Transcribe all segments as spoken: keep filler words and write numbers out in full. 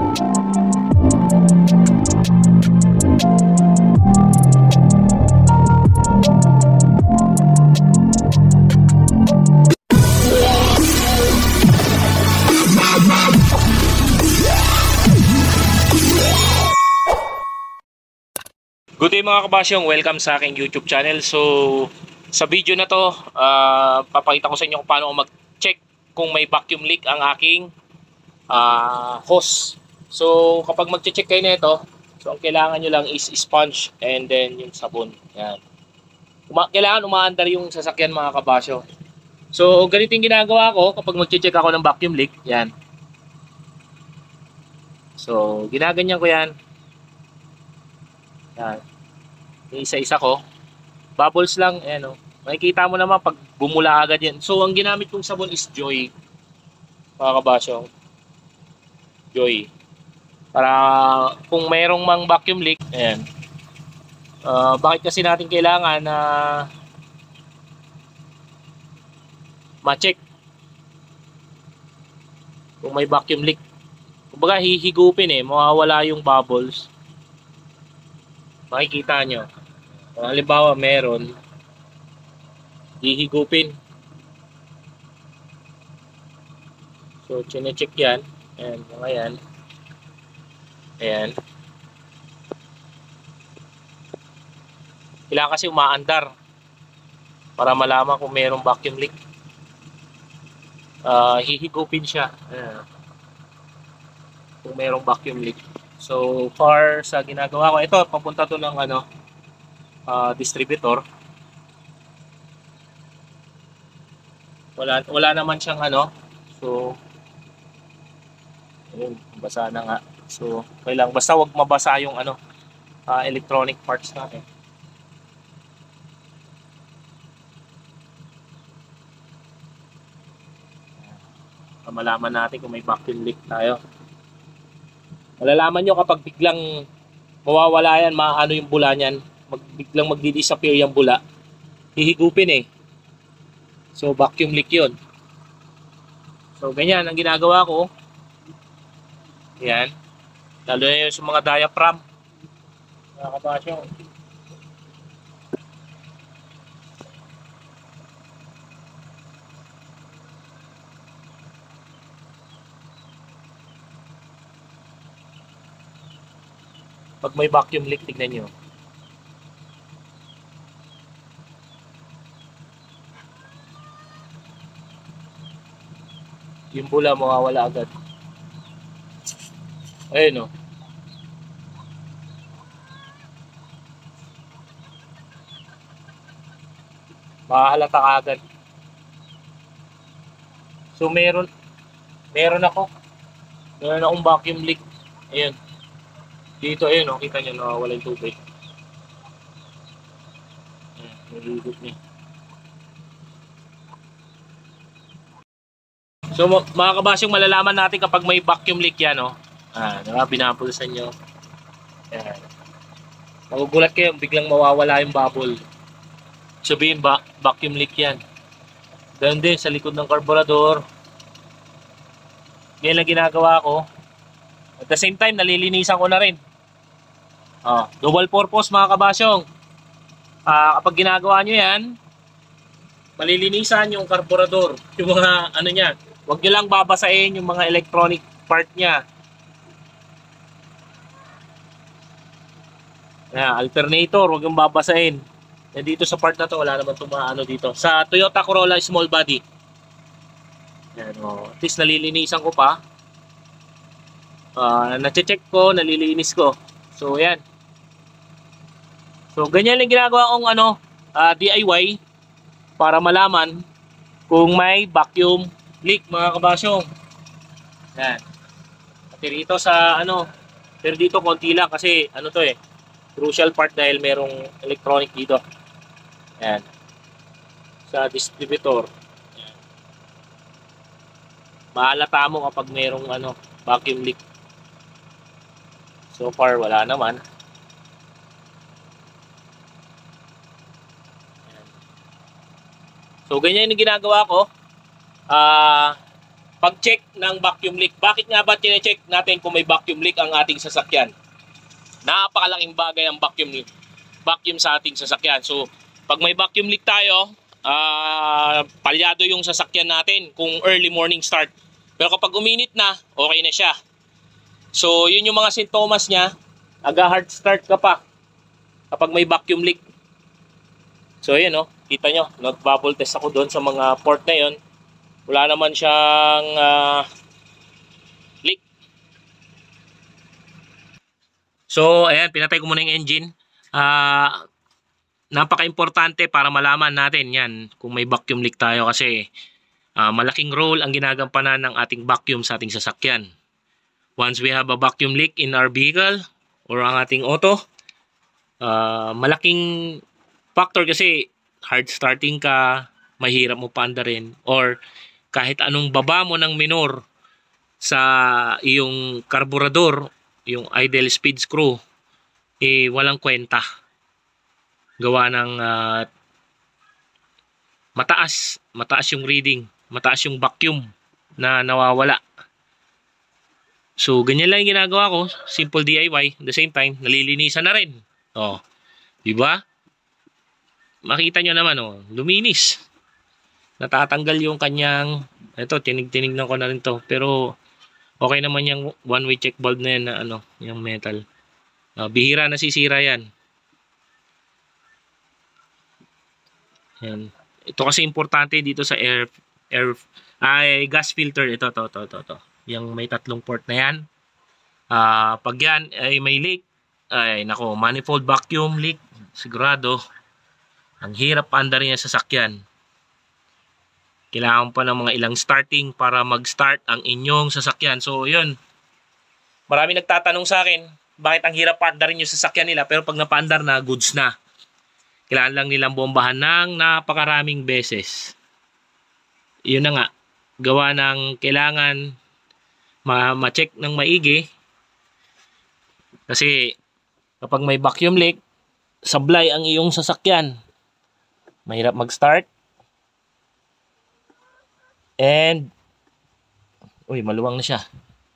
Good day mga kabasyong, welcome sa aking YouTube channel. So sa video na to, uh, papakita ko sa inyo kung paano mag-check kung may vacuum leak ang aking uh, hose. So kapag mag-check kayo nito, so ang kailangan nyo lang is sponge and then yung sabon. Yan. Uma kailangan umaandar yung sasakyan mga kabasyo. So ganito yung ginagawa ko kapag mag-check ako ng vacuum leak. Yan. So ginaganyan ko yan. Yan. Isa-isa ko. Bubbles lang, ayan o. Makikita mo naman pag bumula agad yan. So, ang ginamit kong sabon is Joy. Mga kabasyo. Joy. Para kung mayroong mang vacuum leak, ayan. Uh, bakit kasi natin kailangan na ma-check kung may vacuum leak? Kumbaga, hihigupin eh. Mawawala yung bubbles. Makikita nyo. Kung halimbawa meron, hihigupin. So, chine-check yan. Ayan, mga yan. Ayan. Kailangan kasi umaandar para malaman kung merong vacuum leak. Uh, hihigupin siya. Ayan. Kung merong vacuum leak. So, far sa ginagawa ko, ito, papunta to ng ano, Uh, distributor. Wala wala naman siyang ano. So ayun, basa na nga. So kailangan basta wag mabasa yung ano, uh, electronic parts natin. Uh, malaman natin kung may vacuum leak tayo. Malalaman nyo kapag biglang mawawala yan, maano yung bula niyan. Mag, biglang magdi-disappear yung bula, hihigupin eh. So vacuum leak yun. So ganyan ang ginagawa ko. Yan. Lalo na yun sa mga diaphragm. Mga kabasyo. Pag may vacuum leak, tignan nyo. Yung bula mawawala agad. Ayun o. Makahalata ka agad. So meron meron ako. Meron akong vacuum leak. Ayun. Dito ayun o. Kita nyo nawawala yung tubig. Ayun. Nalulubot niya. So mga kabasyong, malalaman natin kapag may vacuum leak yan, no? Ah, diba? Binapulsan nyo. Yan. Magugulat kayo, biglang mawawala yung bubble. Sabihin ba, vacuum leak yan. Ganun din sa likod ng carburetor. Yan lang ginagawa ko. At the same time, nalilinisan ko na rin. Ah, double purpose mga kabasyong. Ah, kapag ginagawa nyo yan, malilinisan yung carburetor. Yung mga ano niya. Huwag nyo lang babasahin yung mga electronic part niya. Ayan, alternator, huwag yung babasahin. Yan dito sa part na to, wala naman tumaano dito. Sa Toyota Corolla small body. Yan, oh, at least nalilinisan ko pa. Uh, na-check ko, nalilinis ko. So, yan. So, ganyan lang ginagawa kong ano, uh, D I Y para malaman kung may vacuum leak mga kabasyong. Yan. Pati rito sa ano, pero dito konti lang kasi ano to eh, crucial part dahil merong electronic dito. Yan. Sa distributor. Yan. Mahalata mo kapag merong ano, vacuum leak. So far wala naman. Yan. So ganyan yung ginagawa ko. Ah, uh, pag-check ng vacuum leak. Bakit nga ba tine-check natin kung may vacuum leak ang ating sasakyan? Napakalaking bagay ang vacuum leak. Vacuum sa ating sasakyan. So, pag may vacuum leak tayo, uh, palyado yung sasakyan natin kung early morning start. Pero kapag uminit na, okay na siya. So, yun yung mga sintomas niya. Aga-hard start ka pa kapag may vacuum leak. So, yun, oh, kita nyo, nag-bubble test ako doon sa mga port na yun. Wala naman siyang uh, leak. So, ayan, pinatay ko muna yung engine. Uh, napaka-importante para malaman natin yan kung may vacuum leak tayo kasi uh, malaking role ang ginagampanan ng ating vacuum sa ating sasakyan. Once we have a vacuum leak in our vehicle or ang ating auto, uh, malaking factor kasi hard starting ka, mahirap mo paandarin, or kahit anong baba mo ng minor sa iyong karburador, yung idle speed screw, eh walang kwenta. Gawa ng uh, mataas, mataas yung reading, mataas yung vacuum na nawawala. So, ganyan lang yung ginagawa ko, simple D I Y, at the same time, nalilinisan na rin. Oh, di ba? Makita nyo naman, oh, luminis. Natatanggal yung kanyang, ito, tinig-tinignan ko na rin to. Pero, okay naman yung one-way check valve na yan na, ano, yung metal. Uh, bihira na sisira yan. Yan. Ito kasi importante dito sa air, air, ay, gas filter. Ito, to, to, to, to. Yung may tatlong port na yan. Uh, pag yan ay may leak, ay, nako, manifold vacuum leak, sigurado, ang hirap paandarin niya sa sasakyan. Kailangan pa ng mga ilang starting para mag-start ang inyong sasakyan. So, yun. Marami nagtatanong sa akin, bakit ang hirap paandarin yung sasakyan nila, pero pag napaandar na, goods na. Kailangan lang nilang bombahan ng napakaraming beses. Yun na nga. Gawa ng kailangan ma-check ng maigi. Kasi, kapag may vacuum leak, sablay ang iyong sasakyan. Mahirap mag-start. And, uy, maluwang na siya.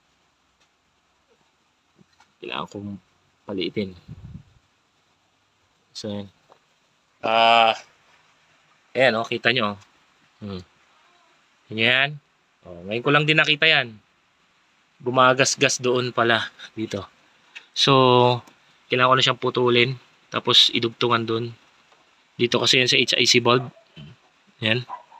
Kailangan kong paliitin. So, yan. Ah, uh, ayan, oh, kita nyo. Hmm. Yan. Oh, ngayon ko lang din nakita yan. Bumagas-gas doon pala, dito. So, kailangan ko na siyang putulin. Tapos, idugtungan doon. Dito kasi yan sa H I C bulb. Yan.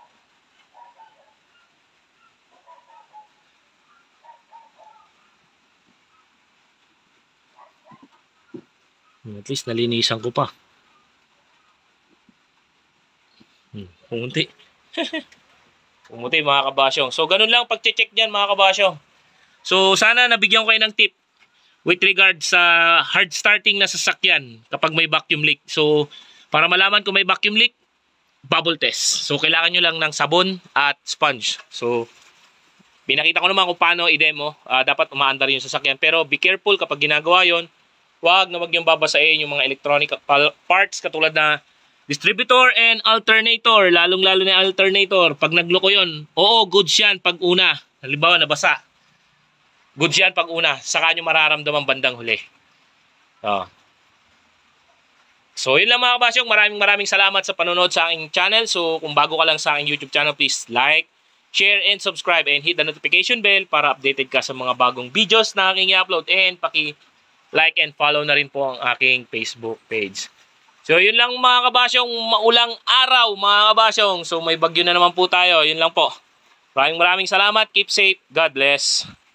At least nalinisan ko pa. Hmm, pumunti. Pumunti mga kabasyong. So ganun lang pag-check diyan mga kabasyong. So sana nabigyan ko kayo ng tip with regard sa hard starting na sasakyan kapag may vacuum leak. So para malaman kung may vacuum leak, bubble test. So kailangan nyo lang ng sabon at sponge. So pinakita ko naman kung paano i-demo. Uh, dapat umaandar yung sasakyan. Pero be careful kapag ginagawa yon. Huwag na wag yung babasahin yung mga electronic parts katulad na distributor and alternator. Lalong lalo na alternator. Pag nagloko yun, oo, goods yan pag una. Halimbawa, nabasa. Goods yan pag una. Saka nyo mararamdaman bandang huli. Oh. So, yun lang mga kabasyong. Maraming maraming salamat sa panonood sa aking channel. So, kung bago ka lang sa aking YouTube channel, please like, share, and subscribe. And hit the notification bell para updated ka sa mga bagong videos na aking i-upload. And paki-like and follow na rin po ang aking Facebook page. So, yun lang mga kabasyong. Maulang araw mga kabasyong. So, may bagyo na naman po tayo. Yun lang po. Maraming maraming salamat. Keep safe. God bless.